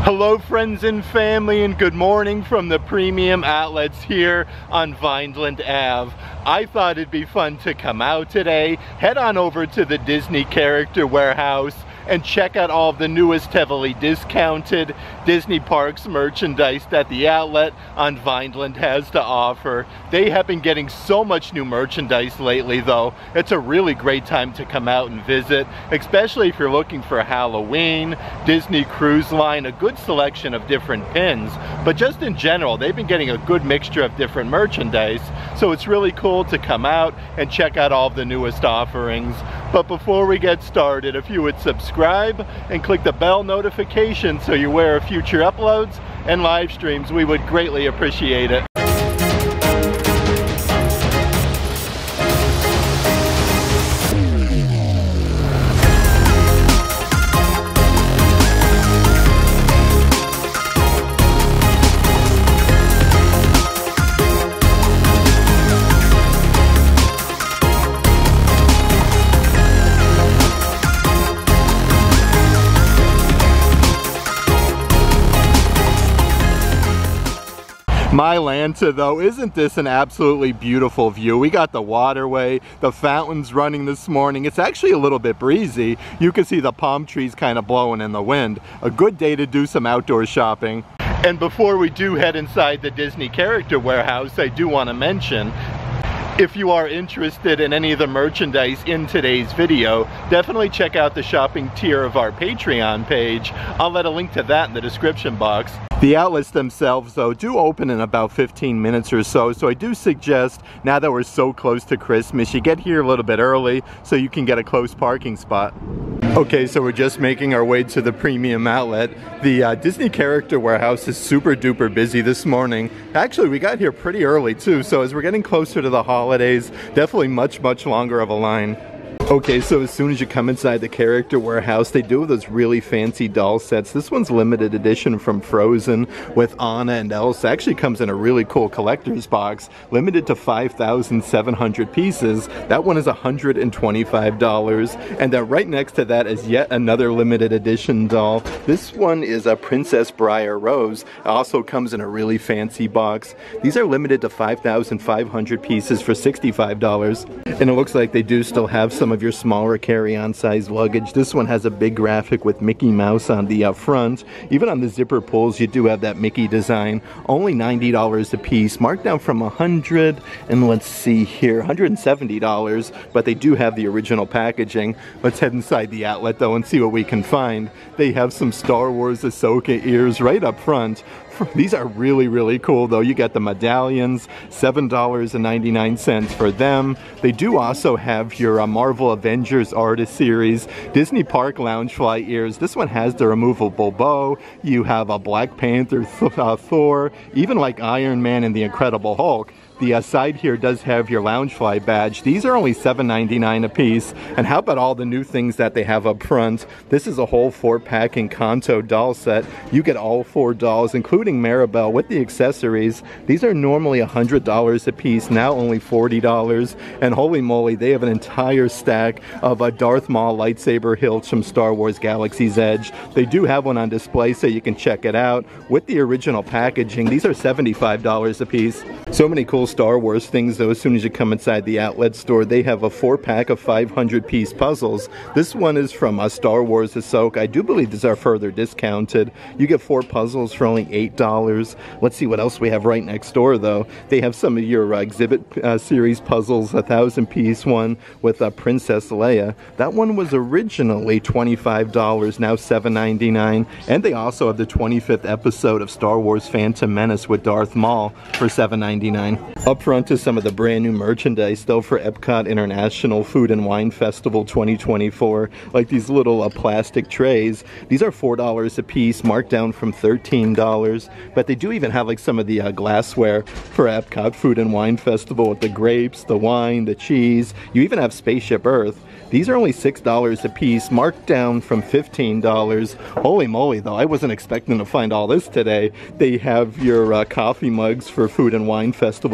Hello friends and family, and good morning from the Premium Outlets here on Vineland Ave. I thought it'd be fun to come out today, head on over to the Disney Character Warehouse and check out all of the newest heavily discounted Disney Parks merchandise that the outlet on Vineland has to offer. They have been getting so much new merchandise lately though. It's a really great time to come out and visit, especially if you're looking for Halloween, Disney Cruise Line, a good selection of different pins. But just in general, they've been getting a good mixture of different merchandise, so it's really cool to come out and check out all of the newest offerings. But before we get started, if you would subscribe and click the bell notification so you're aware of future uploads and live streams, we would greatly appreciate it. Mylanta though, isn't this an absolutely beautiful view? We got the waterway, the fountains running this morning. It's actually a little bit breezy. You can see the palm trees kind of blowing in the wind. A good day to do some outdoor shopping. And before we do head inside the Disney Character Warehouse, I do want to mention, if you are interested in any of the merchandise in today's video, definitely check out the shopping tier of our Patreon page. I'll let a link to that in the description box. The outlets themselves though do open in about 15 minutes or so, so I do suggest, now that we're so close to Christmas, you get here a little bit early so you can get a close parking spot. Okay, so we're just making our way to the Premium Outlet. The Disney Character Warehouse is super duper busy this morning. Actually, we got here pretty early too, so as we're getting closer to the holidays, definitely much longer of a line. Okay, so as soon as you come inside the Character Warehouse, they do have those really fancy doll sets. This one's limited edition from Frozen with Anna and Elsa. Actually comes in a really cool collector's box, limited to 5,700 pieces. That one is $125. And then right next to that is yet another limited edition doll. This one is a Princess Briar Rose. It also comes in a really fancy box. These are limited to 5,500 pieces for $65. And it looks like they do still have some of your smaller carry-on size luggage. This one has a big graphic with Mickey Mouse on the front. Even on the zipper pulls, you do have that Mickey design. Only $90 a piece, marked down from $100 and let's see here, $170, but they do have the original packaging. Let's head inside the outlet though and see what we can find. They have some Star Wars Ahsoka ears right up front. These are really cool though. You got the medallions, $7.99 for them. They do also have your Marvel Avengers Artist Series Disney Park Loungefly ears. This one has the removable bow. You have a Black Panther, Thor, even like Iron Man and the Incredible Hulk. The side here does have your Loungefly badge. These are only $7.99 a piece. And how about all the new things that they have up front? This is a whole 4-pack Encanto doll set. You get all 4 dolls, including Maribel, with the accessories. These are normally $100 a piece, now only $40. And holy moly, they have an entire stack of Darth Maul lightsaber hilts from Star Wars Galaxy's Edge. They do have one on display, so you can check it out. With the original packaging, these are $75 a piece. So many cool Star Wars things though. As soon as you come inside the outlet store, they have a 4-pack of 500-piece puzzles. This one is from Star Wars Ahsoka. I do believe these are further discounted. You get 4 puzzles for only $8. Let's see what else we have right next door though. They have some of your exhibit series puzzles, a 1,000-piece one with Princess Leia. That one was originally $25, now $7.99. And they also have the 25th episode of Star Wars Phantom Menace with Darth Maul for $7.99. Up front is some of the brand new merchandise though for Epcot International Food and Wine Festival 2024, like these little plastic trays. These are $4 a piece, marked down from $13, but they do even have like some of the glassware for Epcot Food and Wine Festival with the grapes, the wine, the cheese. You even have Spaceship Earth. These are only $6 a piece, marked down from $15. Holy moly though, I wasn't expecting to find all this today. They have your coffee mugs for Food and Wine Festival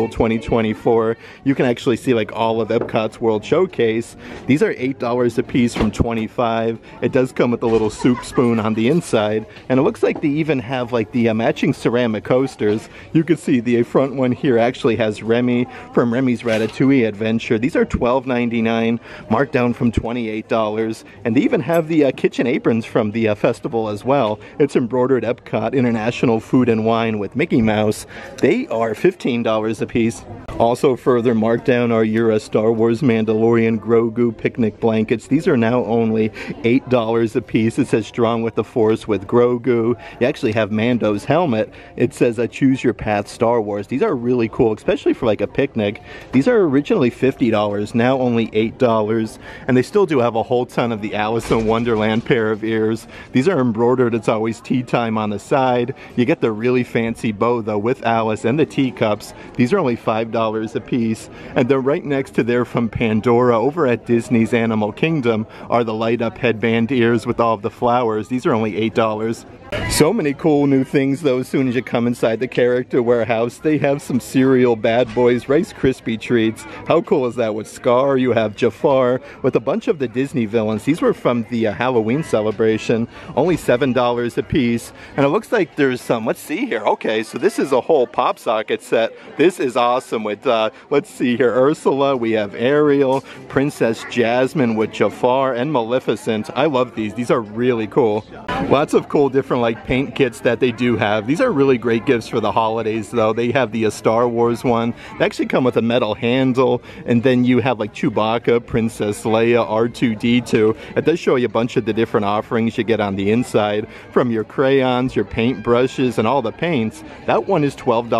Festival 2024. You can actually see like all of Epcot's World Showcase. These are $8 a piece from $25. It does come with a little soup spoon on the inside, and it looks like they even have like the matching ceramic coasters. You can see the front one here actually has Remy from Remy's Ratatouille Adventure. These are $12.99, marked down from $28, and they even have the kitchen aprons from the festival as well. It's embroidered Epcot International Food and Wine with Mickey Mouse. They are $15 a piece. Also further marked down are your Star Wars Mandalorian Grogu picnic blankets. These are now only $8 a piece. It says Strong with the Force with Grogu. You actually have Mando's helmet. It says Choose Your Path Star Wars. These are really cool, especially for like a picnic. These are originally $50, now only $8, and they still do have a whole ton of the Alice in Wonderland pair of ears. These are embroidered. It's always tea time on the side. You get the really fancy bow though with Alice and the teacups. These are only $5 a piece. And then right next to there from Pandora over at Disney's Animal Kingdom are the light up headband ears with all of the flowers. These are only $8. So many cool new things though. As soon as you come inside the character warehouse, they have some cereal Bad Boys Rice Krispie treats. How cool is that? With Scar, you have Jafar with a bunch of the Disney villains. These were from the Halloween celebration, only $7 a piece. And it looks like there's some, let's see here. Okay, so this is a whole pop socket set. This is awesome with let's see here, Ursula, we have Ariel, Princess Jasmine with Jafar, and Maleficent. I love these. These are really cool. Lots of cool different like paint kits that they do have. These are really great gifts for the holidays though. They have the Star Wars one. They actually come with a metal handle, and then you have like Chewbacca, Princess Leia, R2-D2. It does show you a bunch of the different offerings you get on the inside, from your crayons, your paint brushes, and all the paints. That one is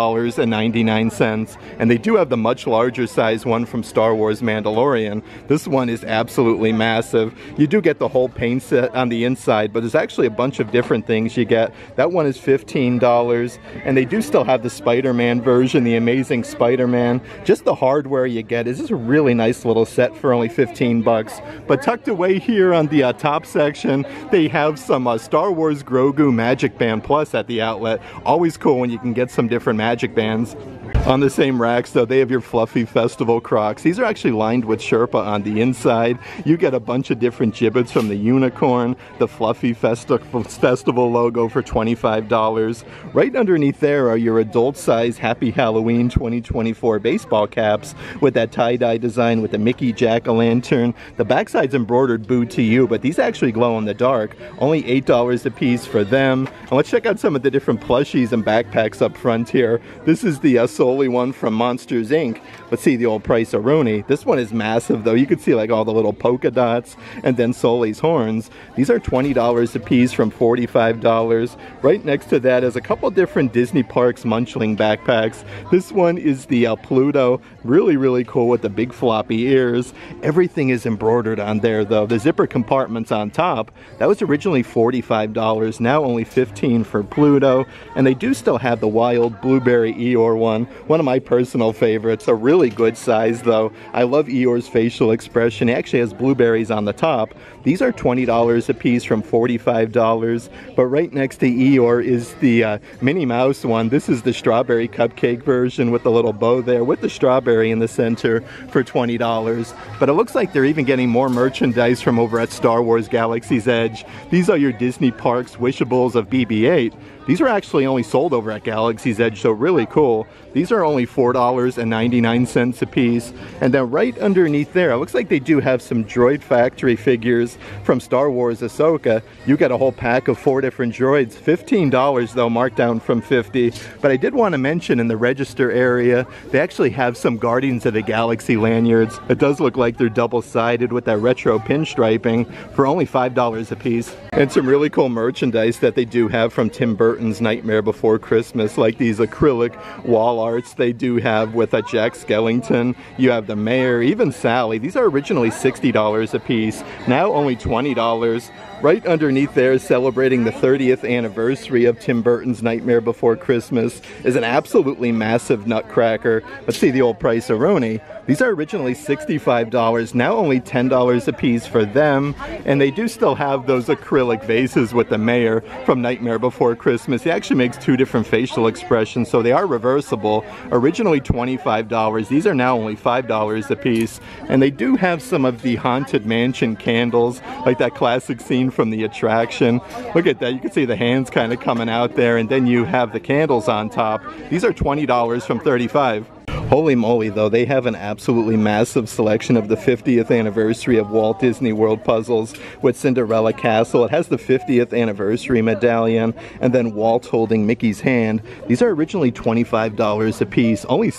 $12.99, and they do have the much larger size one from Star Wars Mandalorian. This one is absolutely massive. You do get the whole paint set on the inside, but there's actually a bunch of different things you get. That one is $15, and they do still have the Spider-Man version, the Amazing Spider-Man. Just the hardware you get is just a really nice little set for only 15 bucks. But tucked away here on the top section, they have some Star Wars Grogu Magic Band Plus at the outlet. Always cool when you can get some different magic bands. On the same racks though, they have your fluffy festival Crocs. These are actually lined with Sherpa on the inside. You get a bunch of different gibbets from the unicorn, the fluffy festival logo for $25. Right underneath there are your adult size Happy Halloween 2024 baseball caps with that tie-dye design with the Mickey Jack-o'-lantern. The backside's embroidered Boo to You, but these actually glow in the dark. Only $8 a piece for them. And let's check out some of the different plushies and backpacks up front here. This is the Sully one from Monsters Inc. Let's see the old Price-A-Roni. This one is massive though. You can see like all the little polka dots and then Sully's horns. These are $20 a piece from $45. Right next to that is a couple different Disney Parks Munchling backpacks. This one is the Pluto. Really cool with the big floppy ears. Everything is embroidered on there though. The zipper compartments on top, that was originally $45, now only $15 for Pluto. And they do still have the Wild Blueberry Eeyore one of my personal favorites. A really good size though. I love Eeyore's facial expression. He actually has blueberries on the top. These are $20 a piece from $45, but right next to Eeyore is the Minnie Mouse one. This is the strawberry cupcake version with the little bow there with the strawberry in the center for $20. But it looks like they're even getting more merchandise from over at Star Wars Galaxy's Edge. These are your Disney Parks Wishables of BB-8. These are actually only sold over at Galaxy's Edge, so really cool. These are only $4.99 a piece. And then right underneath there, it looks like they do have some Droid Factory figures from Star Wars Ahsoka. You get a whole pack of 4 different droids. $15 though, marked down from $50. But I did want to mention in the register area, they actually have some Guardians of the Galaxy lanyards. It does look like they're double-sided with that retro pinstriping for only $5 a piece. And some really cool merchandise that they do have from Tim Burton's Nightmare Before Christmas, like these acrylic wall arts they do have with a Jack Skellington. You have the mayor, even Sally. These are originally $60 a piece, now only $20. Right underneath there, celebrating the 30th anniversary of Tim Burton's Nightmare Before Christmas, is an absolutely massive nutcracker. Let's see the old price-a-roni. These are originally $65, now only $10 a piece for them, and they do still have those acrylic vases with the mayor from Nightmare Before Christmas. He actually makes two different facial expressions, so they are reversible. Originally $25, these are now only $5 a piece, and they do have some of the Haunted Mansion candles, like that classic scene from the attraction. Look at that, you can see the hands kind of coming out there, and then you have the candles on top. These are $20 from $35. Holy moly though, they have an absolutely massive selection of the 50th anniversary of Walt Disney World puzzles with Cinderella Castle. It has the 50th anniversary medallion and then Walt holding Mickey's hand. These are originally $25 a piece, only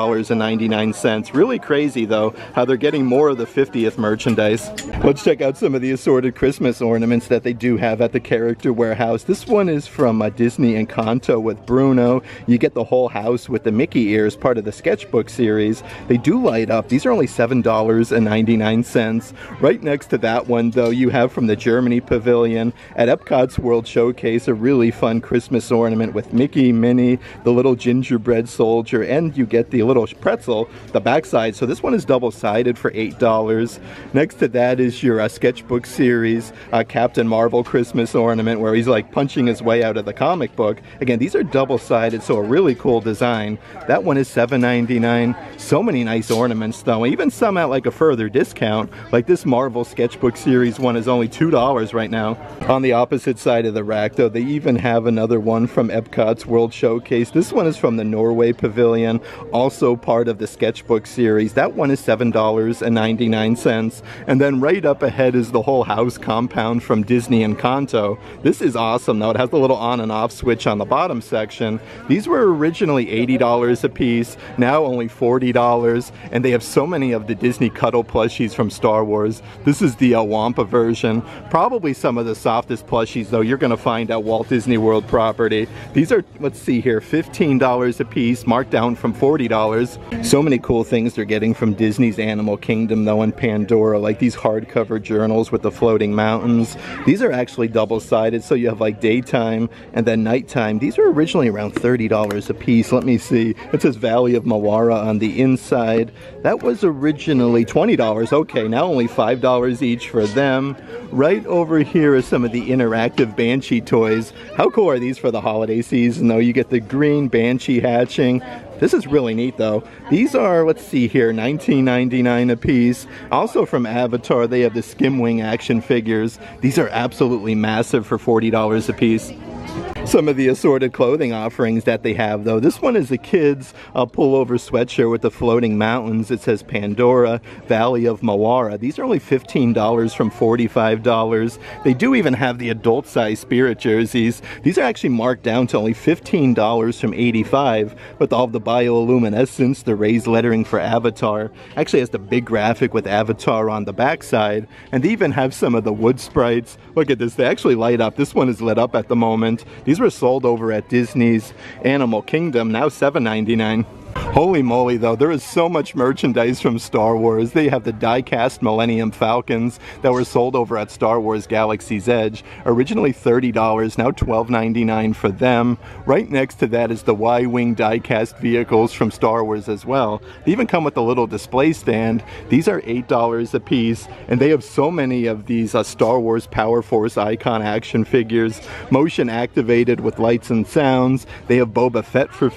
$7.99. Really crazy though, how they're getting more of the 50th merchandise. Let's check out some of the assorted Christmas ornaments that they do have at the Character Warehouse. This one is from Disney Encanto with Bruno. You get the whole house with the Mickey ears, part of the sketchbook series. They do light up. These are only $7.99. Right next to that one though, you have from the Germany Pavilion at Epcot's World Showcase a really fun Christmas ornament with Mickey, Minnie, the little gingerbread soldier, and you get the little pretzel, the backside. So this one is double-sided for $8. Next to that is your sketchbook series Captain Marvel Christmas ornament where he's like punching his way out of the comic book. Again, these are double-sided, so a really cool design. That one is $7.99. So many nice ornaments though, even some at like a further discount. Like this Marvel Sketchbook Series one is only $2 right now. On the opposite side of the rack though, they even have another one from Epcot's World Showcase. This one is from the Norway Pavilion, also part of the Sketchbook Series. That one is $7.99. And then right up ahead is the whole house compound from Disney Encanto. This is awesome though. It has the little on and off switch on the bottom section. These were originally $80 a piece, now only $40, and they have so many of the Disney Cuddle plushies from Star Wars. This is the Wampa version. Probably some of the softest plushies though you're going to find at Walt Disney World property. These are, let's see here, $15 a piece, marked down from $40. So many cool things they're getting from Disney's Animal Kingdom though and Pandora, like these hardcover journals with the floating mountains. These are actually double-sided, so you have like daytime and then nighttime. These were originally around $30 a piece. Let me see. It says Valley of Moara on the inside. That was originally $20. Okay, now only $5 each for them. Right over here is some of the interactive Banshee toys. How cool are these for the holiday season though? You get the green Banshee hatching. This is really neat though. These are, let's see here, $19.99 a piece. Also from Avatar, they have the Skimwing action figures. These are absolutely massive for $40 a piece. Some of the assorted clothing offerings that they have though. This one is a kid's pullover sweatshirt with the floating mountains. It says Pandora, Valley of Moara. These are only $15 from $45. They do even have the adult size Spirit jerseys. These are actually marked down to only $15 from $85 with all of the bioluminescence, the raised lettering for Avatar. Actually has the big graphic with Avatar on the backside, and they even have some of the wood sprites. Look at this, they actually light up. This one is lit up at the moment. These were sold over at Disney's Animal Kingdom, now $7.99. Holy moly though, there is so much merchandise from Star Wars. They have the die-cast Millennium Falcons that were sold over at Star Wars Galaxy's Edge. Originally $30, now $12.99 for them. Right next to that is the Y-Wing die-cast vehicles from Star Wars as well. They even come with a little display stand. These are $8 a piece, and they have so many of these Star Wars Power Force icon action figures, motion activated with lights and sounds. They have Boba Fett for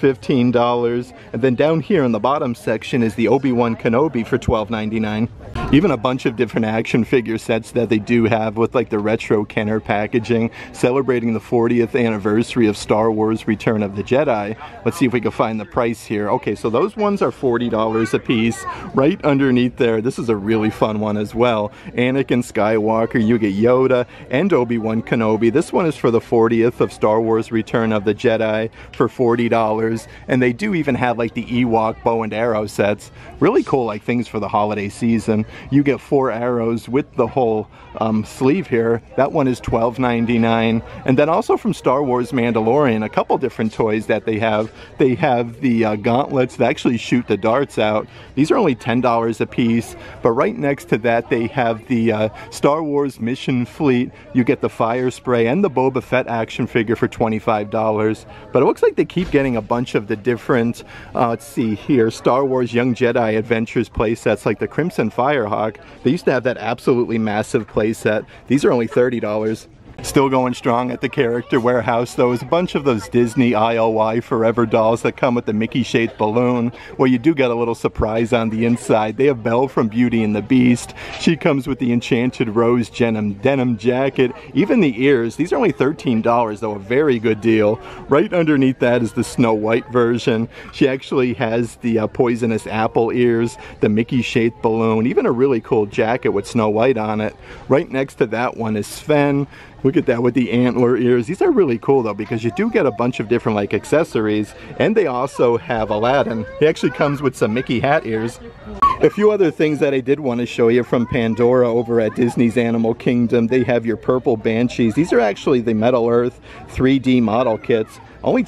$15, and then down here in the bottom section is the Obi-Wan Kenobi for $12.99. Even a bunch of different action figure sets that they do have with like the retro Kenner packaging, celebrating the 40th anniversary of Star Wars Return of the Jedi. Let's see if we can find the price here. Okay, so those ones are $40 a piece. Right underneath there, this is a really fun one as well. Anakin Skywalker, you get Yoda and Obi-Wan Kenobi. This one is for the 40th of Star Wars Return of the Jedi for $40. And they do even have like the Ewok bow and arrow sets. Really cool, like things for the holiday season. You get 4 arrows with the whole sleeve here. That one is $12.99. And then also from Star Wars Mandalorian, a couple different toys that they have. They have the gauntlets that actually shoot the darts out. These are only $10 a piece, but right next to that they have the Star Wars Mission Fleet. You get the fire spray and the Boba Fett action figure for $25. But it looks like they keep getting a bunch of the different, let's see here, Star Wars Young Jedi Adventures playsets like the Crimson Firehawk. They used to have that absolutely massive playset. These are only $30. Still going strong at the Character Warehouse though is a bunch of those Disney ILY Forever dolls that come with the Mickey-shaped balloon. Well, you do get a little surprise on the inside. They have Belle from Beauty and the Beast. She comes with the Enchanted Rose denim jacket. Even the ears. These are only $13 though, a very good deal. Right underneath that is the Snow White version. She actually has the poisonous apple ears, the Mickey-shaped balloon, even a really cool jacket with Snow White on it. Right next to that one is Sven. Look at that with the antler ears. These are really cool though because you do get a bunch of different like accessories, and they also have Aladdin. He actually comes with some Mickey hat ears. A few other things that I did want to show you from Pandora over at Disney's Animal Kingdom. They have your purple Banshees. These are actually the Metal Earth 3D model kits. Only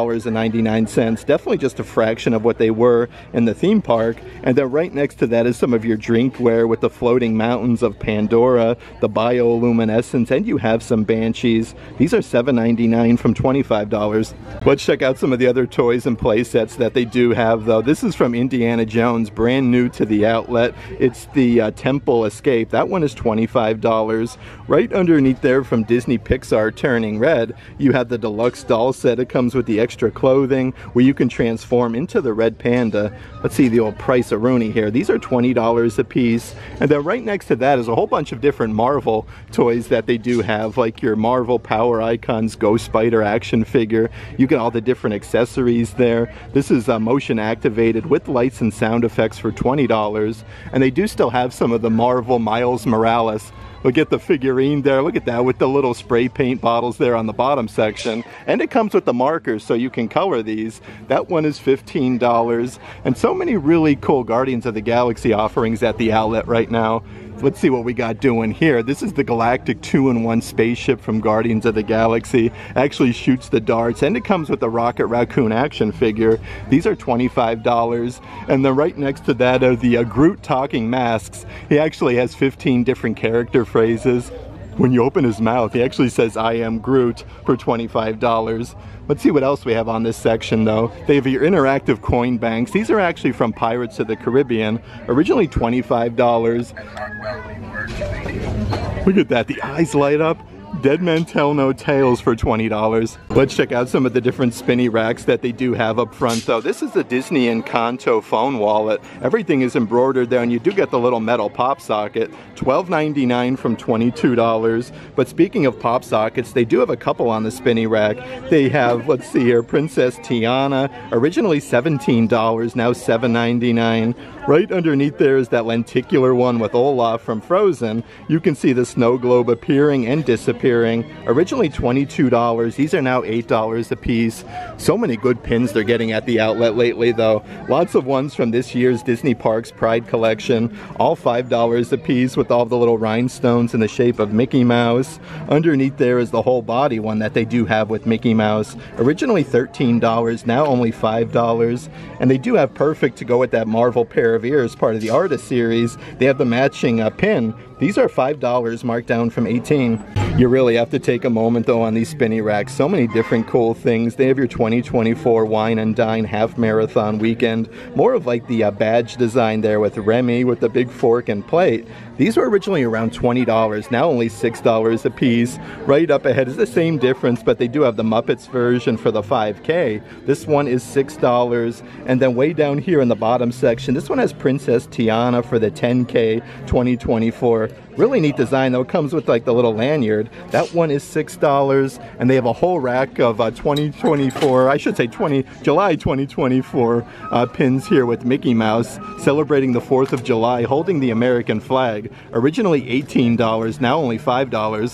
$12.99, definitely just a fraction of what they were in the theme park. And then right next to that is some of your drinkware with the floating mountains of Pandora, the bioluminescence, and you have some Banshees. These are $7.99 from $25. Let's check out some of the other toys and play sets that they do have though. This is from Indiana Jones, brand new to the outlet. It's the Temple Escape. That one is $25. Right underneath there from Disney Pixar Turning Red, you have the deluxe doll set. It comes with the extra clothing where you can transform into the red panda. Let's see the old price of Rooney here. These are $20 a piece. And then right next to that is a whole bunch of different Marvel toys that they do have, like your Marvel Power Icons Ghost Spider action figure. You get all the different accessories there. This is motion activated with lights and sound effects for $20. And they do still have some of the Marvel Miles Morales. Look at the figurine there. Look at that with the little spray paint bottles there on the bottom section. And it comes with the markers so you can color these. That one is $15. And so many really cool Guardians of the Galaxy offerings at the outlet right now. Let's see what we got doing here. This is the Galactic 2-in-1 spaceship from Guardians of the Galaxy. Actually shoots the darts, and it comes with the Rocket Raccoon action figure. These are $25. And then right next to that are the Groot talking masks. He actually has 15 different character phrases. When you open his mouth, he actually says, "I am Groot," for $25. Let's see what else we have on this section though. They have your interactive coin banks. These are actually from Pirates of the Caribbean. Originally $25. Look at that, the eyes light up. Dead Men Tell No Tales for $20. Let's check out some of the different spinny racks that they do have up front though. This is the Disney Encanto phone wallet. Everything is embroidered there, and you do get the little metal pop socket. $12.99 from $22. But speaking of pop sockets, they do have a couple on the spinny rack. They have, let's see here, Princess Tiana, originally $17, now $7.99. Right underneath there is that lenticular one with Olaf from Frozen. You can see the snow globe appearing and disappearing. Originally $22. These are now $8 a piece. So many good pins they're getting at the outlet lately though. Lots of ones from this year's Disney Parks Pride collection. All $5 a piece with all the little rhinestones in the shape of Mickey Mouse. Underneath there is the whole body one that they do have with Mickey Mouse. Originally $13, now only $5. And they do have Perfect to go with that Marvel pair of ears, part of the Artist series. They have the matching pin. These are $5 marked down from $18. You really have to take a moment though on these spinny racks. So many different cool things. They have your 2024 Wine and Dine Half Marathon Weekend. More of like the badge design there with Remy with the big fork and plate. These were originally around $20, now only $6 a piece. Right up ahead is the same difference, but they do have the Muppets version for the 5K. This one is $6. And then way down here in the bottom section, this one has Princess Tiana for the 10K 2024. Really neat design though. It comes with like the little lanyard. That one is $6, and they have a whole rack of 2024, I should say July 2024 pins here with Mickey Mouse celebrating the 4th of July holding the American flag. Originally $18, now only $5.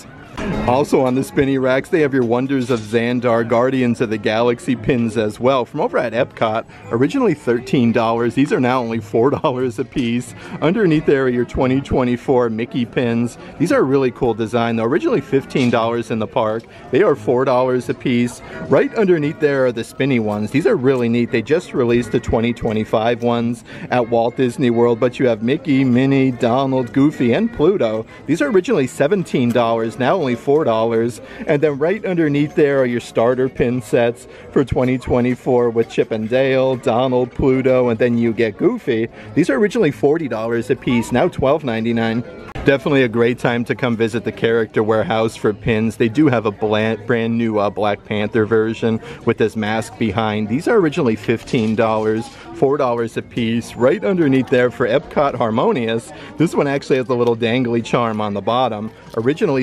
Also on the spinny racks, they have your Wonders of Xandar, Guardians of the Galaxy pins as well. From over at Epcot, originally $13. These are now only $4 a piece. Underneath there are your 2024 Mickey pins. These are a really cool design though. Originally $15 in the park. They are $4 a piece. Right underneath there are the spinny ones. These are really neat. They just released the 2025 ones at Walt Disney World, but you have Mickey, Minnie, Donald, Goofy, and Pluto. These are originally $17, now only $4. And then right underneath there are your starter pin sets for 2024 with Chip and Dale, Donald, Pluto, and then you get Goofy. These are originally $40 a piece, now $12.99. Definitely a great time to come visit the Character Warehouse for pins. They do have a brand new Black Panther version with this mask behind. These are originally $15, $4 a piece. Right underneath there for Epcot Harmonious, this one actually has a little dangly charm on the bottom. Originally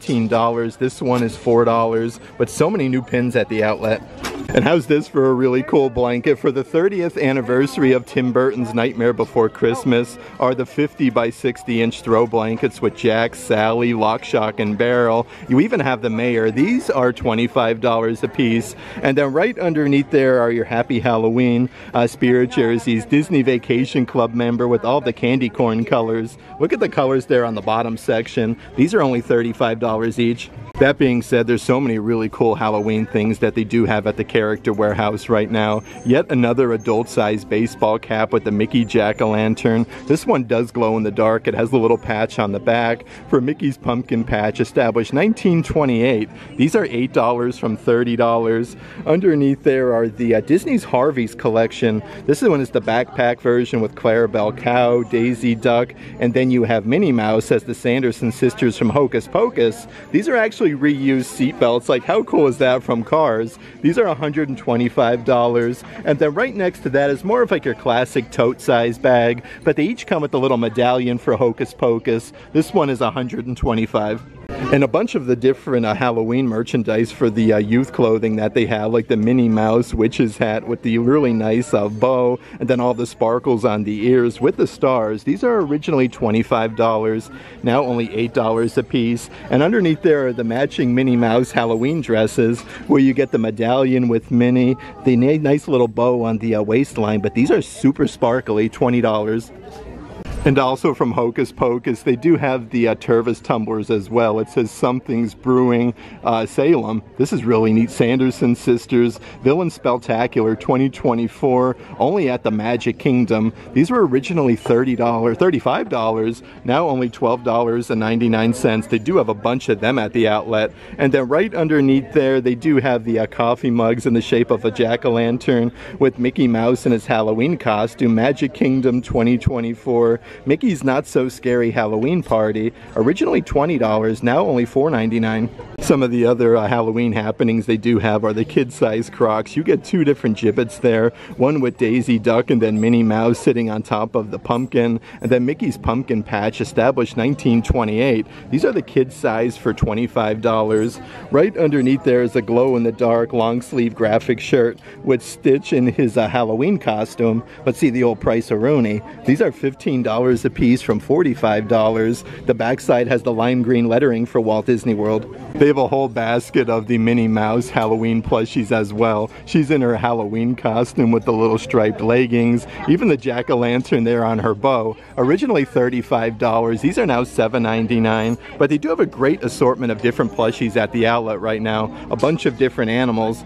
$17, this one is $4, but so many new pins at the outlet. And how's this for a really cool blanket? For the 30th anniversary of Tim Burton's Nightmare Before Christmas are the 50 by 60 inch throw blankets with Jack, Sally, Lock, Shock, and Barrel. You even have the Mayor. These are $25 a piece. And then right underneath there are your Happy Halloween spirit jerseys. Disney Vacation Club member with all the candy corn colors. Look at the colors there on the bottom section. These are only $35 each. That being said, there's so many really cool Halloween things that they do have at the Character Warehouse right now. Yet another adult-sized baseball cap with the Mickey Jack-o'-lantern. This one does glow in the dark. It has a little patch on the back for Mickey's Pumpkin Patch, established 1928. These are $8 from $30. Underneath there are the Disney's Harvey's collection. This one is the backpack version with Clarabelle Cow, Daisy Duck, and then you have Minnie Mouse as the Sanderson sisters from Hocus Pocus. These are actually reused seat belts. Like, how cool is that from Cars? These are $125. And then right next to that is more of like your classic tote size bag, but they each come with a little medallion for Hocus Pocus. This one is $125. And a bunch of the different Halloween merchandise for the youth clothing that they have, like the Minnie Mouse witch's hat with the really nice bow, and then all the sparkles on the ears with the stars. These are originally $25, now only $8 a piece. And underneath there are the matching Minnie Mouse Halloween dresses, where you get the medallion with Minnie, the nice little bow on the waistline, but these are super sparkly, $20. And also from Hocus Pocus, they do have the Tervis tumblers as well. It says Something's Brewing Salem. This is really neat. Sanderson Sisters, Villain Spectacular 2024, only at the Magic Kingdom. These were originally $35, now only $12.99. They do have a bunch of them at the outlet. And then right underneath there, they do have the coffee mugs in the shape of a jack-o'-lantern with Mickey Mouse in his Halloween costume. Magic Kingdom 2024. Mickey's Not So Scary Halloween Party, originally $20, now only $4.99. Some of the other Halloween happenings they do have are the kid-size Crocs. You get two different Jibbits there, one with Daisy Duck and then Minnie Mouse sitting on top of the pumpkin, and then Mickey's Pumpkin Patch, established 1928. These are the kid-size for $25. Right underneath there is a glow-in-the-dark long-sleeve graphic shirt with Stitch in his Halloween costume. Let's see the old price-a-rooney. These are $15 a piece from $45. The backside has the lime green lettering for Walt Disney World. They have a whole basket of the Minnie Mouse Halloween plushies as well. She's in her Halloween costume with the little striped leggings, even the jack-o'-lantern there on her bow. Originally $35. These are now $7.99, but they do have a great assortment of different plushies at the outlet right now. A bunch of different animals.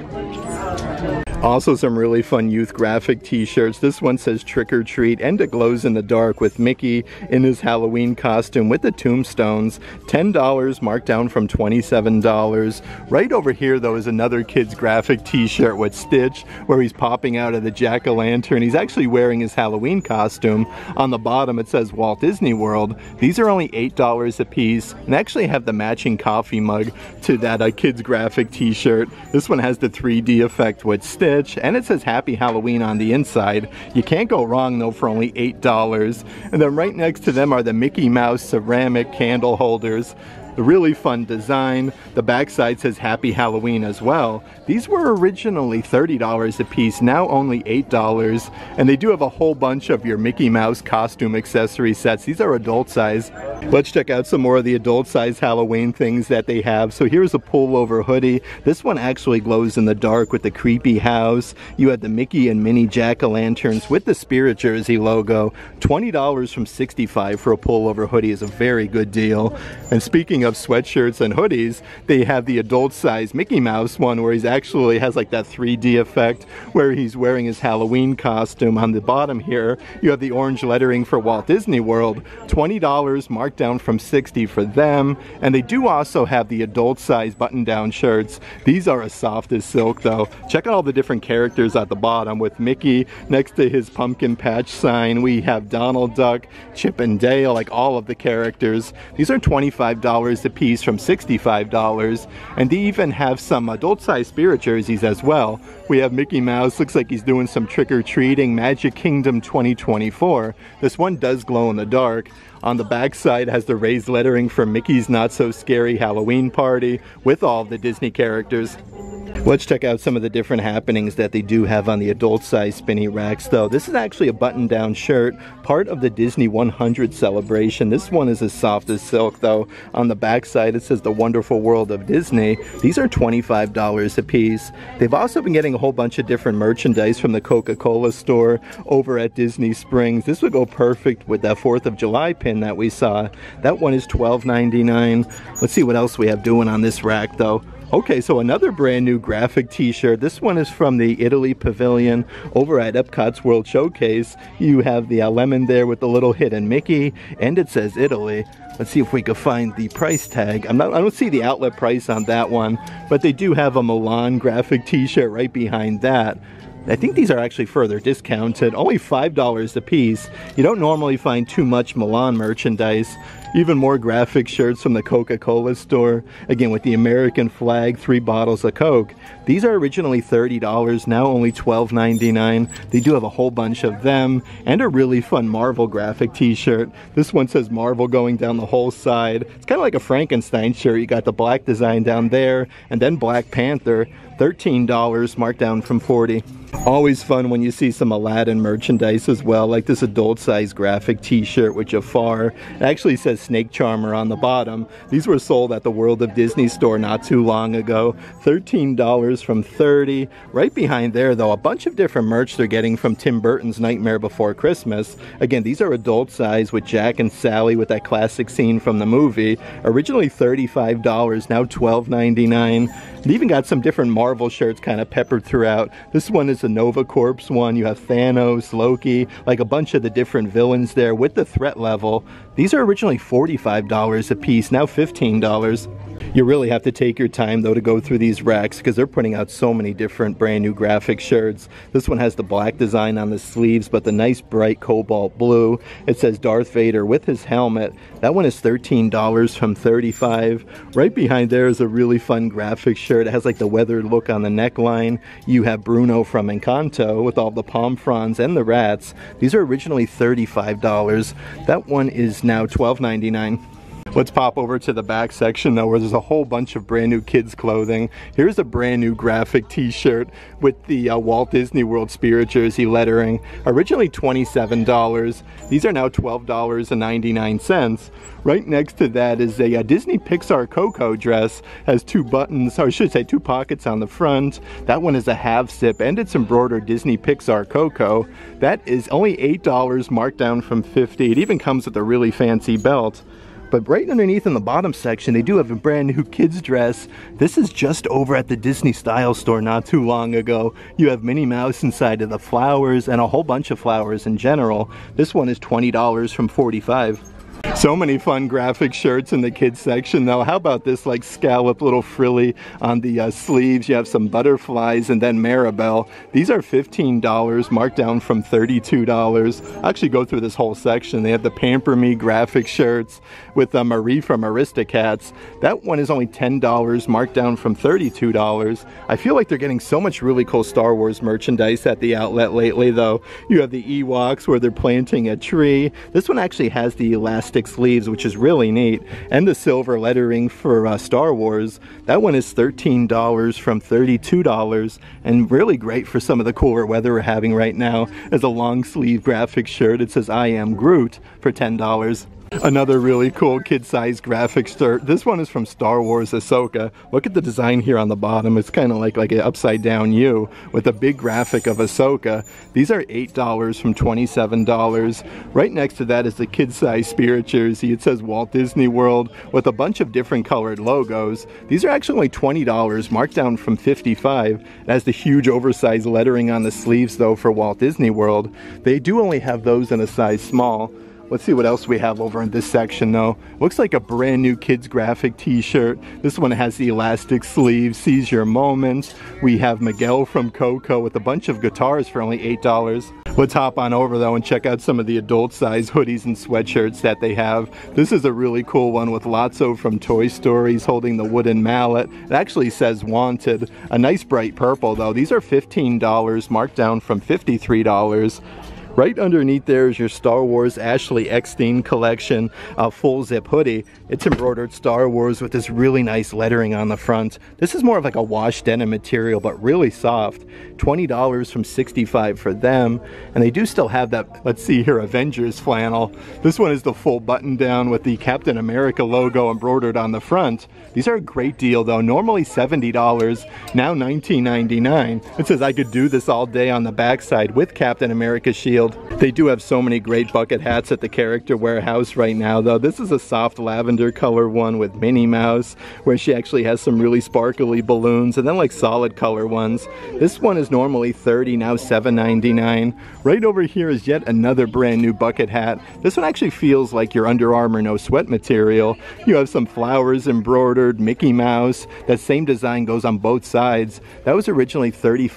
Also some really fun youth graphic t-shirts. This one says Trick or Treat and it glows in the dark with Mickey in his Halloween costume with the tombstones. $10 marked down from $27. Right over here though is another kid's graphic t-shirt with Stitch where he's popping out of the jack-o'-lantern. He's actually wearing his Halloween costume. On the bottom it says Walt Disney World. These are only $8 a piece and actually have the matching coffee mug to that kid's graphic t-shirt. This one has the 3D effect with Stitch. And it says Happy Halloween on the inside. You can't go wrong though for only $8. And then right next to them are the Mickey Mouse ceramic candle holders. A really fun design. The backside says Happy Halloween as well. These were originally $30 a piece, now only $8. And they do have a whole bunch of your Mickey Mouse costume accessory sets. These are adult size. Let's check out some more of the adult size Halloween things that they have. So here's a pullover hoodie. This one actually glows in the dark with the creepy house. You have the Mickey and Minnie jack-o'-lanterns with the Spirit Jersey logo. $20 from $65 for a pullover hoodie is a very good deal. And speaking of sweatshirts and hoodies, they have the adult size Mickey Mouse one where he's actually has like that 3D effect where he's wearing his Halloween costume. On the bottom here, you have the orange lettering for Walt Disney World. $20 marked down from $60 for them. And they do also have the adult size button-down shirts. These are as soft as silk though. Check out all the different characters at the bottom with Mickey next to his pumpkin patch sign. We have Donald Duck, Chip and Dale, like all of the characters. These are $25 a piece from $65. And they even have some adult size Spirit jerseys as well. We have Mickey Mouse, looks like he's doing some trick-or-treating, Magic Kingdom 2024. This one does glow in the dark. On the back side has the raised lettering for Mickey's Not So Scary Halloween Party with all of the Disney characters. Let's check out some of the different happenings that they do have on the adult size spinny racks though. This is actually a button-down shirt, part of the Disney 100 celebration. This one is as soft as silk though. On the back side it says The Wonderful World of Disney. These are $25 a piece. They've also been getting a whole bunch of different merchandise from the Coca-Cola store over at Disney Springs. This would go perfect with that 4th of July pin that we saw. That one is $12.99. Let's see what else we have doing on this rack though. Okay, so another brand new graphic t-shirt. This one is from the Italy Pavilion over at Epcot's World Showcase. You have the lemon there with the little hidden Mickey, and it says Italy. Let's see if we can find the price tag. I don't see the outlet price on that one, but they do have a Milan graphic t-shirt right behind that. I think these are actually further discounted, only $5 a piece. You don't normally find too much Milan merchandise. Even more graphic shirts from the Coca-Cola store, again with the American flag, 3 bottles of Coke. These are originally $30, now only $12.99. They do have a whole bunch of them, and a really fun Marvel graphic t-shirt. This one says Marvel going down the whole side. It's kind of like a Frankenstein shirt. You got the black design down there, and then Black Panther. $13 marked down from $40. Always fun when you see some Aladdin merchandise as well, like this adult size graphic t-shirt with Jafar. It actually says Snake Charmer on the bottom. These were sold at the World of Disney store not too long ago. $13 from $30. Right behind there though, a bunch of different merch they're getting from Tim Burton's Nightmare Before Christmas. Again, these are adult size with Jack and Sally with that classic scene from the movie. Originally $35, now $12.99. They even got some different Marvel shirts kind of peppered throughout. This one is a Nova Corps one. You have Thanos, Loki, like a bunch of the different villains there with the threat level. These are originally $45 a piece, now $15. You really have to take your time though to go through these racks because they're putting out so many different brand new graphic shirts. This one has the black design on the sleeves but the nice bright cobalt blue. It says Darth Vader with his helmet. That one is $13 from $35. Right behind there is a really fun graphic shirt. It has like the weathered look on the neckline. You have Bruno from Encanto with all the palm fronds and the rats. These are originally $35. That one is now $12.99. Let's pop over to the back section though, where there's a whole bunch of brand new kids clothing. Here's a brand new graphic t-shirt with the Walt Disney World Spirit Jersey lettering. Originally $27. These are now $12.99. Right next to that is a Disney Pixar Coco dress. Has 2 buttons, or I should say 2 pockets on the front. That one is a half zip and it's embroidered Disney Pixar Coco. That is only $8 marked down from $50. It even comes with a really fancy belt. But right underneath in the bottom section, they do have a brand new kids dress. This is just over at the Disney Style store not too long ago. You have Minnie Mouse inside of the flowers and a whole bunch of flowers in general. This one is $20 from $45. So many fun graphic shirts in the kids section though. How about this like scallop little frilly on the sleeves? You have some butterflies and then Maribel. These are $15 marked down from $32. I'll actually go through this whole section. They have the Pamper Me graphic shirts with Marie from Aristocats. That one is only $10 marked down from $32. I feel like they're getting so much really cool Star Wars merchandise at the outlet lately though. You have the Ewoks where they're planting a tree. This one actually has the elastic elastic sleeves, which is really neat, and the silver lettering for Star Wars. That one is $13 from $32, and really great for some of the cooler weather we're having right now. As a long sleeve graphic shirt, it says "I am Groot" for $10. Another really cool kid-sized graphic shirt. This one is from Star Wars Ahsoka. Look at the design here on the bottom. It's kind of like an upside down U with a big graphic of Ahsoka. These are $8 from $27. Right next to that is the kid-sized Spirit jersey. It says Walt Disney World with a bunch of different colored logos. These are actually only $20, marked down from $55. It has the huge oversized lettering on the sleeves though for Walt Disney World. They do only have those in a size small. Let's see what else we have over in this section though. Looks like a brand new kids graphic t-shirt. This one has the elastic sleeves, Seize Your Moments. We have Miguel from Coco with a bunch of guitars for only $8. Let's hop on over though and check out some of the adult size hoodies and sweatshirts that they have. This is a really cool one with Lotso from Toy Story. He's holding the wooden mallet. It actually says Wanted. A nice bright purple though. These are $15, marked down from $53. Right underneath there is your Star Wars Ashley Eckstein collection full zip hoodie. It's embroidered Star Wars with this really nice lettering on the front. This is more of like a wash denim material, but really soft. $20 from $65 for them. And they do still have that, let's see here, Avengers flannel. This one is the full button down with the Captain America logo embroidered on the front. These are a great deal though. Normally $70, now $19.99. It says I could do this all day on the backside with Captain America's shield. They do have so many great bucket hats at the Character Warehouse right now though. This is a soft lavender color one with Minnie Mouse, where she actually has some really sparkly balloons, and then like solid color ones. This one is normally $30, now $7.99. Right over here is yet another brand new bucket hat. This one actually feels like your Under Armour no sweat material. You have some flowers embroidered, Mickey Mouse. That same design goes on both sides. That was originally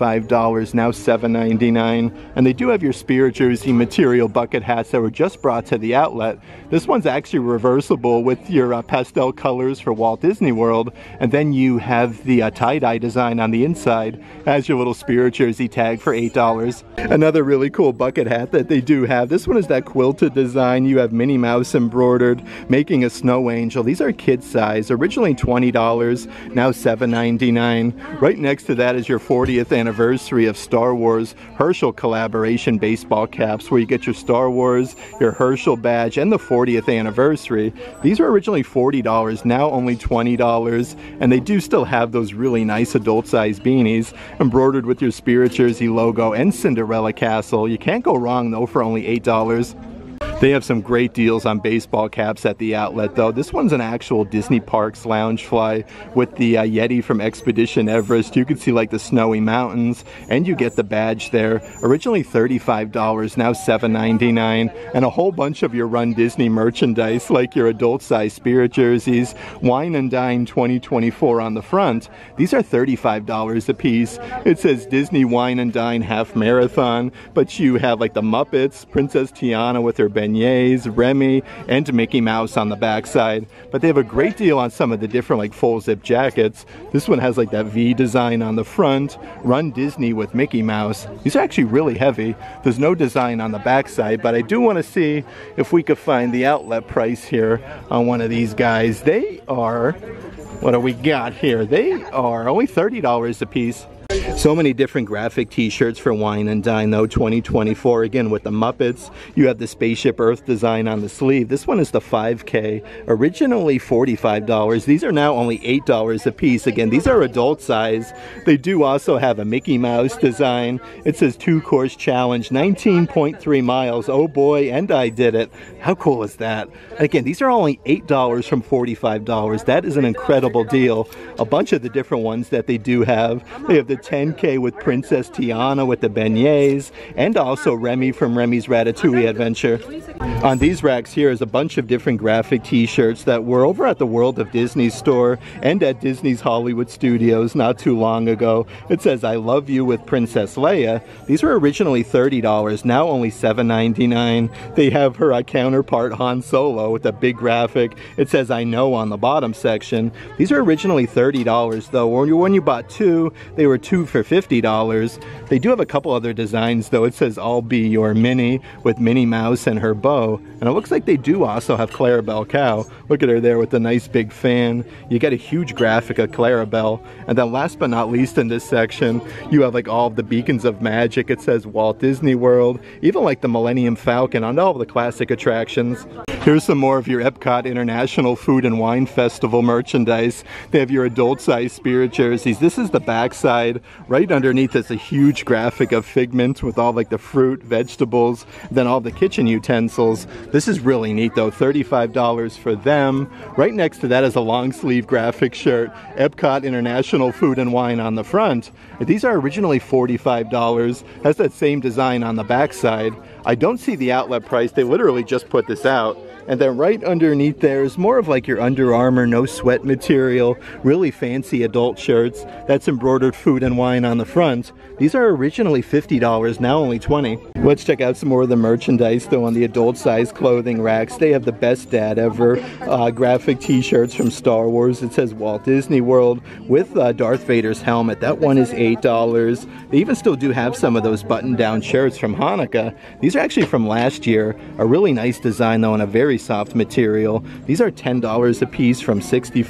$35, now $7.99. And they do have your Spirit jersey material bucket hats that were just brought to the outlet. This one's actually reversible with your pastel colors for Walt Disney World, and then you have the tie-dye design on the inside as your little Spirit jersey tag for $8. Another really cool bucket hat that they do have. This one is that quilted design. You have Minnie Mouse embroidered, making a snow angel. These are kid size, originally $20, now $7.99. Right next to that is your 40th anniversary of Star Wars Herschel collaboration baseball caps, where you get your Star Wars, your Herschel badge, and the 40th anniversary. These were originally $40, now only $20, and they do still have those really nice adult size beanies embroidered with your Spirit jersey logo and Cinderella Castle. You can't go wrong though for only $8. They have some great deals on baseball caps at the outlet though. This one's an actual Disney Parks Loungefly with the Yeti from Expedition Everest. You can see like the snowy mountains, and you get the badge there. Originally $35, now $7.99. And a whole bunch of your Run Disney merchandise, like your adult size Spirit jerseys, Wine and Dine 2024 on the front. These are $35 a piece. It says Disney Wine and Dine Half Marathon, but you have like the Muppets, Princess Tiana with her beignets, Remy, and Mickey Mouse on the backside. But they have a great deal on some of the different like full zip jackets. This one has like that V design on the front, Run Disney with Mickey Mouse. These are actually really heavy. There's no design on the backside, but I do want to see if we could find the outlet price here on one of these guys. They are, what do we got here? They are only $30 a piece. So many different graphic t-shirts for Wine and Dine though 2024, again with the Muppets. You have the Spaceship Earth design on the sleeve. This one is the 5K, originally $45. These are now only $8 a piece. Again, these are adult size. They do also have a Mickey Mouse design. It says 2-course challenge, 19.3 miles. Oh boy, and I did it. How cool is that? Again, these are only $8 from $45. That is an incredible deal. A bunch of the different ones that they do have. They have the 10K with Princess Tiana with the beignets, and also Remy from Remy's Ratatouille Adventure. On these racks here is a bunch of different graphic t-shirts that were over at the World of Disney store and at Disney's Hollywood Studios not too long ago. It says I Love You with Princess Leia. These were originally $30, now only $7.99. They have her counterpart Han Solo with a big graphic. It says I Know on the bottom section. These are originally $30 though. When you bought two, they were 2 for $50. They do have a couple other designs though. It says I'll be your Minnie with Minnie Mouse and her bow. And it looks like they do also have Clarabelle Cow. Look at her there with the nice big fan. You get a huge graphic of Clarabelle. And then last but not least in this section, you have like all of the beacons of magic. It says Walt Disney World, even like the Millennium Falcon on all of the classic attractions. Here's some more of your Epcot International Food and Wine Festival merchandise. They have your adult-sized spirit jerseys. This is the backside. Right underneath is a huge graphic of Figment with all like the fruit, vegetables, then all the kitchen utensils. This is really neat though, $35 for them. Right next to that is a long sleeve graphic shirt, Epcot International Food and Wine on the front. These are originally $45. Has that same design on the backside. I don't see the outlet price. They literally just put this out. And then right underneath there is more of like your Under Armour no sweat material, really fancy adult shirts. That's embroidered food and wine on the front. These are originally $50, now only $20. Let's check out some more of the merchandise though on the adult size clothing racks. They have the best dad ever graphic t-shirts from Star Wars. It says Walt Disney World with Darth Vader's helmet. That one is $8. They even still do have some of those button-down shirts from Hanukkah. These are actually from last year. A really nice design though, and a very soft material. These are $10 a piece from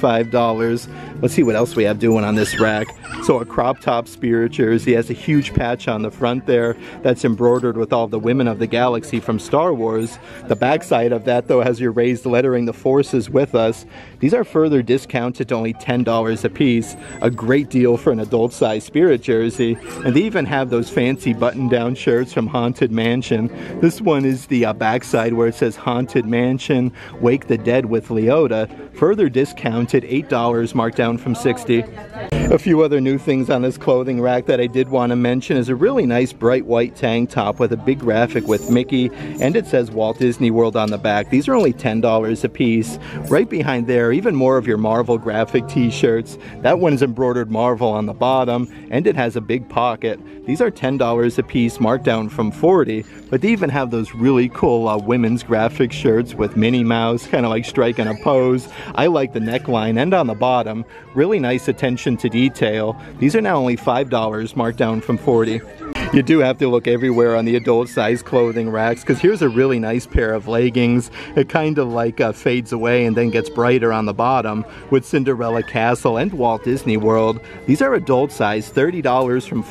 $65. Let's see what else we have doing on this rack. So a crop top spirit jersey has a huge patch on the front there that's embroidered with all the women of the galaxy from Star Wars. The backside of that though has your raised lettering, the Force is with us. These are further discounted to only $10 a piece. A great deal for an adult size spirit jersey. And they even have those fancy button down shirts from Haunted Mansion. This one is the backside where it says Haunted Mansion, Wake the Dead with Leota. Further discounted, $8 marked down from $60. A few other new things on this clothing rack that I did want to mention is a really nice bright white tank top with a big graphic with Mickey, and it says Walt Disney World on the back. These are only $10 a piece. Right behind there, even more of your Marvel graphic t-shirts. That one is embroidered Marvel on the bottom, and it has a big pocket. These are $10 a piece, marked down from $40, but they even have those really cool women's graphic shirts with Minnie Mouse, kind of like striking a pose. I like the neckline, and on the bottom, really nice attention to detail. These are now only $5, marked down from $40. You do have to look everywhere on the adult size clothing racks, because here's a really nice pair of leggings. It kind of like fades away and then gets brighter on the bottom with Cinderella Castle and Walt Disney World. These are adult size, $30 from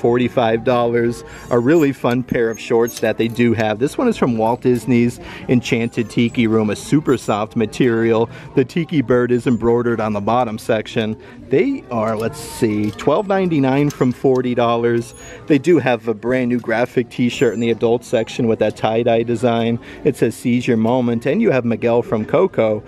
$45. A really fun pair of shorts that they do have. This one is from Walt Disney's Enchanted Tiki Room, a super soft material. The tiki bird is embroidered on the bottom section. They are, let's see, $12.99 from $40. They do have a brand new graphic t-shirt in the adult section with that tie-dye design. It says Seize Your Moment, and you have Miguel from Coco.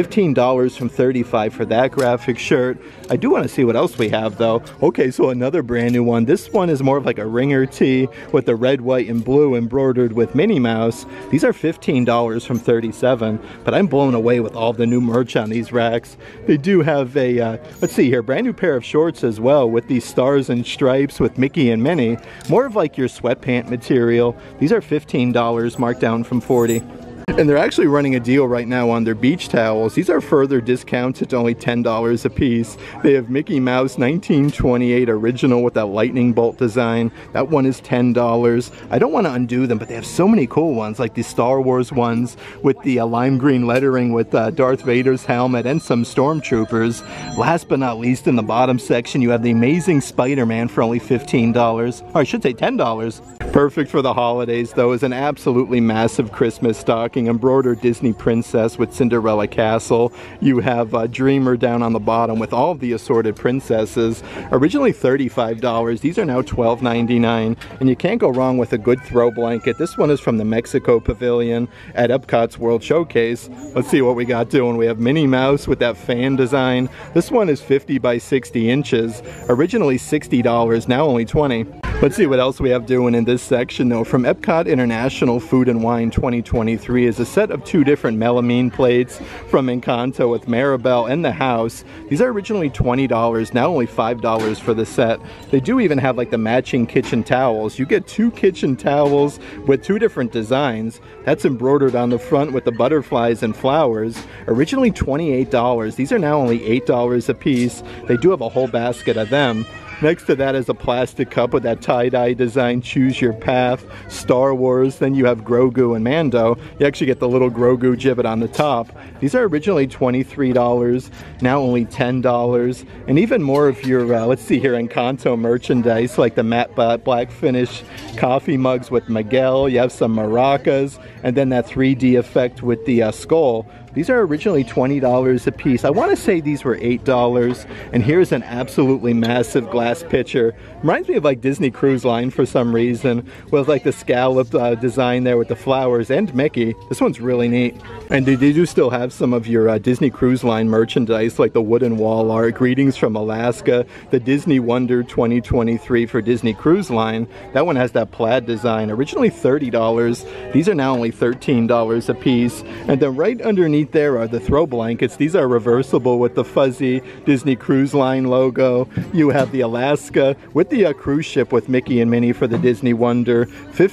$15 from $35 for that graphic shirt. I do want to see what else we have though. Okay, so another brand new one. This one is more of like a ringer tee with the red, white, and blue embroidered with Minnie Mouse. These are $15 from $37, but I'm blown away with all the new merch on these racks. They do have a, let's see here, brand new pair of shorts as well with these stars and stripes with Mickey and Minnie. More of like your sweatpant material. These are $15, marked down from $40. And they're actually running a deal right now on their beach towels. These are further discounted to only $10 a piece. They have Mickey Mouse 1928 original with that lightning bolt design. That one is $10. I don't want to undo them, but they have so many cool ones, like the Star Wars ones with the lime green lettering with Darth Vader's helmet and some stormtroopers. Last but not least, in the bottom section, you have the Amazing Spider-Man for only $15. Or I should say $10. Perfect for the holidays, though, is an absolutely massive Christmas stocking. Embroidered Disney princess with Cinderella Castle. You have Dreamer down on the bottom with all of the assorted princesses. Originally $35. These are now $12.99. And you can't go wrong with a good throw blanket. This one is from the Mexico Pavilion at Epcot's World Showcase. Let's see what we got doing. We have Minnie Mouse with that fan design. This one is 50 by 60 inches. Originally $60, now only $20. Let's see what else we have doing in this section though. From Epcot International Food and Wine 2023 is a set of 2 different melamine plates from Encanto with Maribel and the house. These are originally $20, now only $5 for the set. They do even have like the matching kitchen towels. You get 2 kitchen towels with 2 different designs. That's embroidered on the front with the butterflies and flowers. Originally $28. These are now only $8 a piece. They do have a whole basket of them. Next to that is a plastic cup with that tie-dye design, Choose Your Path, Star Wars. Then you have Grogu and Mando. You actually get the little Grogu gibbet on the top. These are originally $23, now only $10. And even more of your, let's see here, Encanto merchandise, like the matte black finish coffee mugs with Miguel. You have some maracas, and then that 3D effect with the skull. These are originally $20 a piece. I want to say these were $8. And here's an absolutely massive glass pitcher. Reminds me of like Disney Cruise Line for some reason, with like the scallop design there with the flowers and Mickey. This one's really neat. And they do still have some of your Disney Cruise Line merchandise, like the wooden wall art, Greetings from Alaska, the Disney Wonder 2023 for Disney Cruise Line. That one has that plaid design. Originally $30. These are now only $13 a piece. And then right underneath there are the throw blankets. These are reversible with the fuzzy Disney Cruise Line logo. You have the Alaska with the cruise ship with Mickey and Minnie for the Disney Wonder.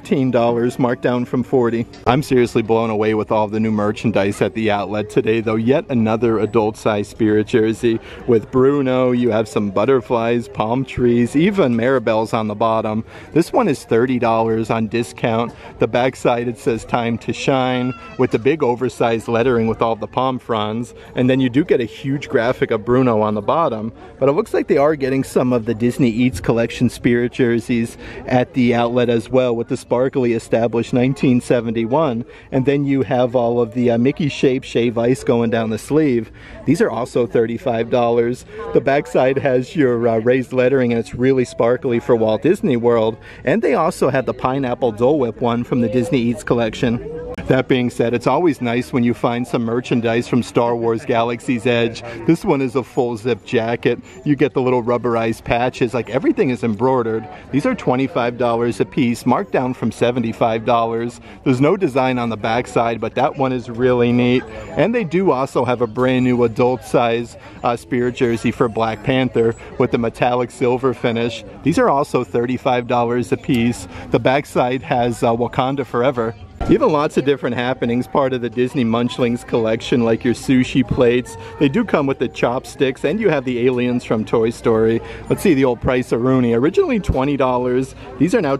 $15, marked down from $40. I'm seriously blown away with all the new merchandise at the outlet today though. Yet another adult size Spirit jersey with Bruno. You have some butterflies, palm trees, even Maribel's on the bottom. This one is $30 on discount. The backside it says Time to Shine with the big oversized lettering with all the palm fronds, and then you do get a huge graphic of Bruno on the bottom. But it looks like they are getting some of the Disney Eats collection Spirit jerseys at the outlet as well, with the sparkly established 1971, and then you have all of the Mickey shape shave ice going down the sleeve. These are also $35. The backside has your raised lettering, and it's really sparkly for Walt Disney World, and they also have the pineapple Dole Whip one from the Disney Eats collection. That being said, it's always nice when you find some merchandise from Star Wars Galaxy's Edge. This one is a full zip jacket. You get the little rubberized patches, like everything is embroidered. These are $25 a piece, marked down from $75. There's no design on the backside, but that one is really neat. And they do also have a brand new adult size Spirit jersey for Black Panther with the metallic silver finish. These are also $35 a piece. The backside has Wakanda Forever. Even lots of different happenings, part of the Disney Munchlings collection, like your sushi plates. They do come with the chopsticks, and you have the aliens from Toy Story. Let's see the old price of Rooney. Originally $20. These are now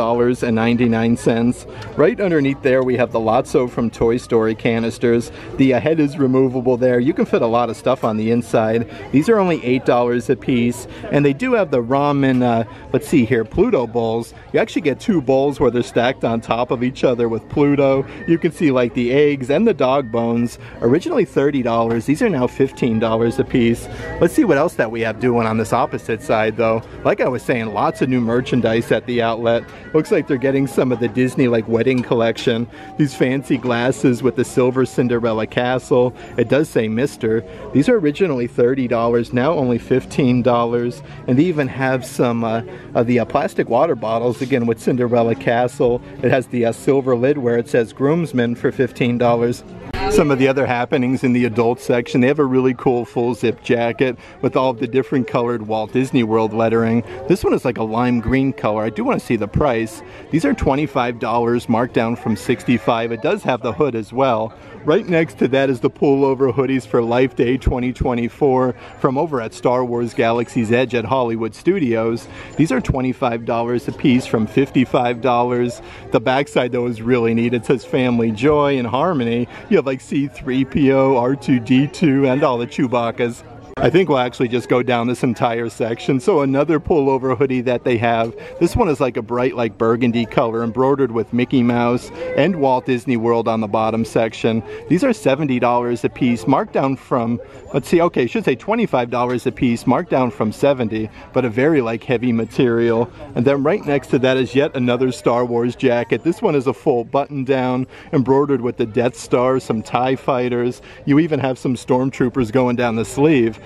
$12.99. Right underneath there, we have the Lotso from Toy Story canisters. The head is removable there. You can fit a lot of stuff on the inside. These are only $8 a piece, and they do have the ramen, let's see here, Pluto bowls. You actually get 2 bowls where they're stacked on top of each other with Pluto. You can see like the eggs and the dog bones. Originally $30. These are now $15 a piece. Let's see what else that we have doing on this opposite side though. Like I was saying, lots of new merchandise at the outlet. Looks like they're getting some of the Disney like wedding collection. These fancy glasses with the silver Cinderella castle. It does say Mr. These are originally $30, now only $15. And they even have some of the plastic water bottles, again with Cinderella castle. It has the silver lid where it says groomsmen for $15. Some of the other happenings in the adult section, they have a really cool full zip jacket with all of the different colored Walt Disney World lettering. This one is like a lime green color. I do want to see the price. These are $25, marked down from $65. It does have the hood as well. Right next to that is the pullover hoodies for Life Day 2024 from over at Star Wars Galaxy's Edge at Hollywood Studios. These are $25 a piece from $55. The backside though is really neat. It says Family Joy and Harmony. You have like C-3PO, R2-D2, and all the Chewbaccas. I think we'll actually just go down this entire section. So another pullover hoodie that they have. This one is like a bright like burgundy color embroidered with Mickey Mouse and Walt Disney World on the bottom section. These are $70 a piece, marked down from, let's see, okay, I should say $25 a piece, marked down from $70, but a very like heavy material. And then right next to that is yet another Star Wars jacket. This one is a full button down, embroidered with the Death Star, some TIE fighters. You even have some stormtroopers going down the sleeve.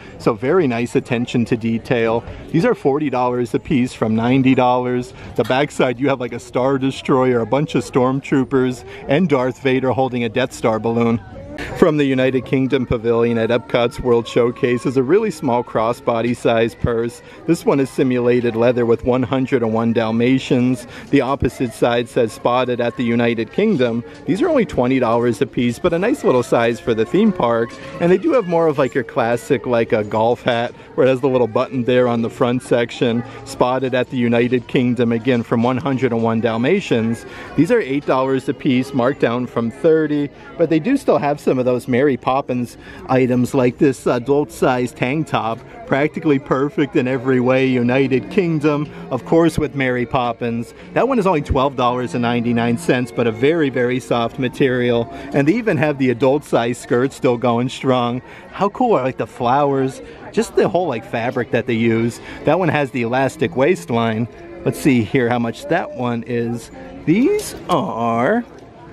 So very nice attention to detail. These are $40 a piece from $90. The backside you have like a Star Destroyer, a bunch of stormtroopers, and Darth Vader holding a Death Star balloon. From the United Kingdom Pavilion at Epcot's World Showcase is a really small crossbody size purse. This one is simulated leather with 101 Dalmatians. The opposite side says spotted at the United Kingdom. These are only $20 a piece, but a nice little size for the theme park. And they do have more of like your classic like a golf hat where it has the little button there on the front section. Spotted at the United Kingdom, again from 101 Dalmatians. These are $8 a piece, marked down from $30, but they do still have some of those Mary Poppins items like this adult-sized tank top, practically perfect in every way. United Kingdom, of course, with Mary Poppins. That one is only $12.99, but a very, very soft material. And they even have the adult-sized skirt still going strong. How cool are like the flowers, just the whole like fabric that they use. That one has the elastic waistline. Let's see here how much that one is. These are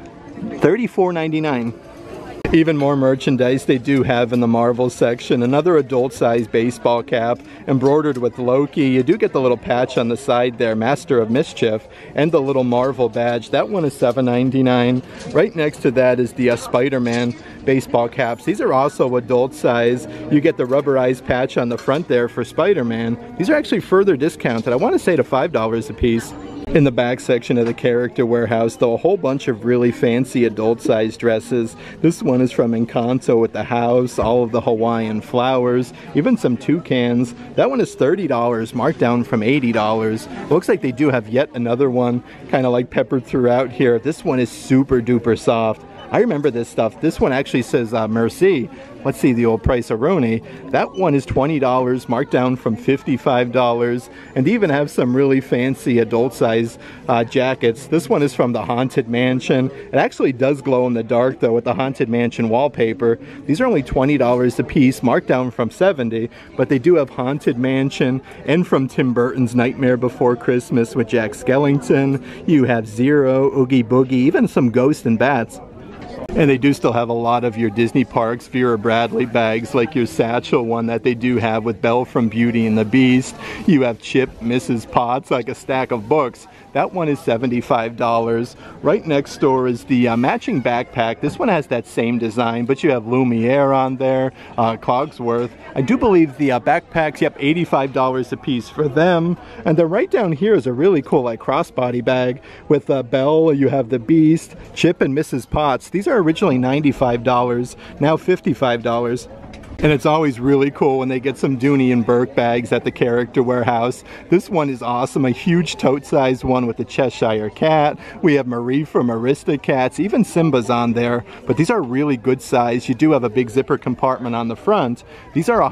$34.99. Even more merchandise they do have in the Marvel section. Another adult-sized baseball cap embroidered with Loki. You do get the little patch on the side there, Master of Mischief, and the little Marvel badge. That one is $7.99. Right next to that is the Spider-Man baseball caps. These are also adult size. You get the rubberized patch on the front there for Spider-Man. These are actually further discounted. I want to say to $5 a piece. In the back section of the Character Warehouse, though, a whole bunch of really fancy adult-sized dresses. This one is from Encanto with the house, all of the Hawaiian flowers, even some toucans. That one is $30, marked down from $80. Looks like they do have yet another one, kind of like peppered throughout here. This one is super duper soft. I remember this stuff. This one actually says Merci. Let's see the old price-a-roni. That one is $20, marked down from $55. And they even have some really fancy adult-size jackets. This one is from the Haunted Mansion. It actually does glow in the dark, though, with the Haunted Mansion wallpaper. These are only $20 a piece, marked down from $70. But they do have Haunted Mansion, and from Tim Burton's Nightmare Before Christmas with Jack Skellington. You have Zero, Oogie Boogie, even some Ghosts and Bats. And they do still have a lot of your Disney Parks Vera Bradley bags, like your satchel one that they do have with Belle from Beauty and the Beast. You have Chip, Mrs. Potts, like a stack of books. That one is $75. Right next door is the matching backpack. This one has that same design, but you have Lumiere on there, Cogsworth. I do believe the backpacks, yep, $85 a piece for them. And then right down here is a really cool like crossbody bag with Belle, you have the Beast, Chip, and Mrs. Potts. These are originally $95, now $55. And it's always really cool when they get some Dooney and Burke bags at the Character Warehouse. This one is awesome, a huge tote-sized one with the Cheshire Cat. We have Marie from Aristocats, even Simba's on there. But these are really good size. You do have a big zipper compartment on the front. These are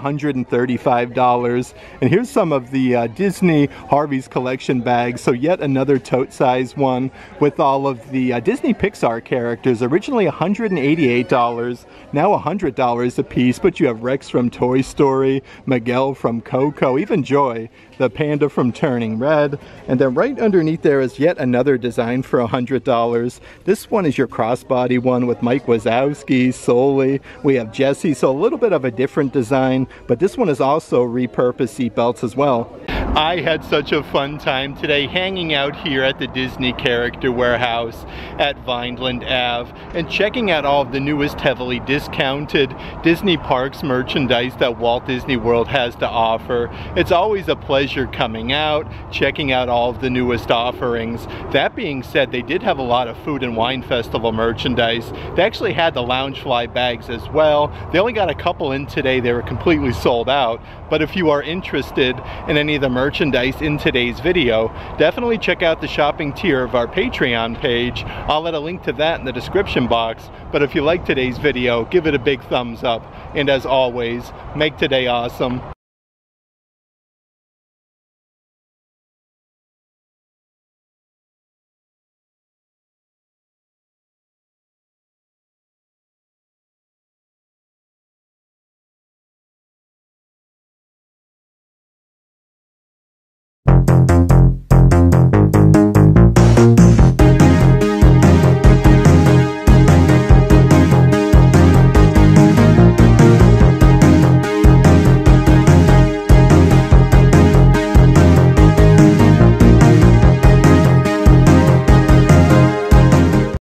$135. And here's some of the Disney Harvey's Collection bags. So yet another tote-sized one with all of the Disney Pixar characters. Originally $188, now $100 a piece, but you have Rex from Toy Story, Miguel from Coco, even Joy, the panda from Turning Red. And then right underneath there is yet another design for $100. This one is your crossbody one with Mike Wazowski, Sully. We have Jessie, so a little bit of a different design, but this one is also repurposed seat belts as well. I had such a fun time today hanging out here at the Disney Character Warehouse at Vineland Ave and checking out all of the newest heavily discounted Disney Parks merchandise that Walt Disney World has to offer. It's always a pleasure coming out, checking out all of the newest offerings. That being said, they did have a lot of Food and Wine Festival merchandise. They actually had the Loungefly bags as well. They only got a couple in today. They were completely sold out. But if you are interested in any of the merchandise in today's video, definitely check out the shopping tier of our Patreon page. I'll let a link to that in the description box. But if you like today's video, give it a big thumbs up. And as always, make today awesome.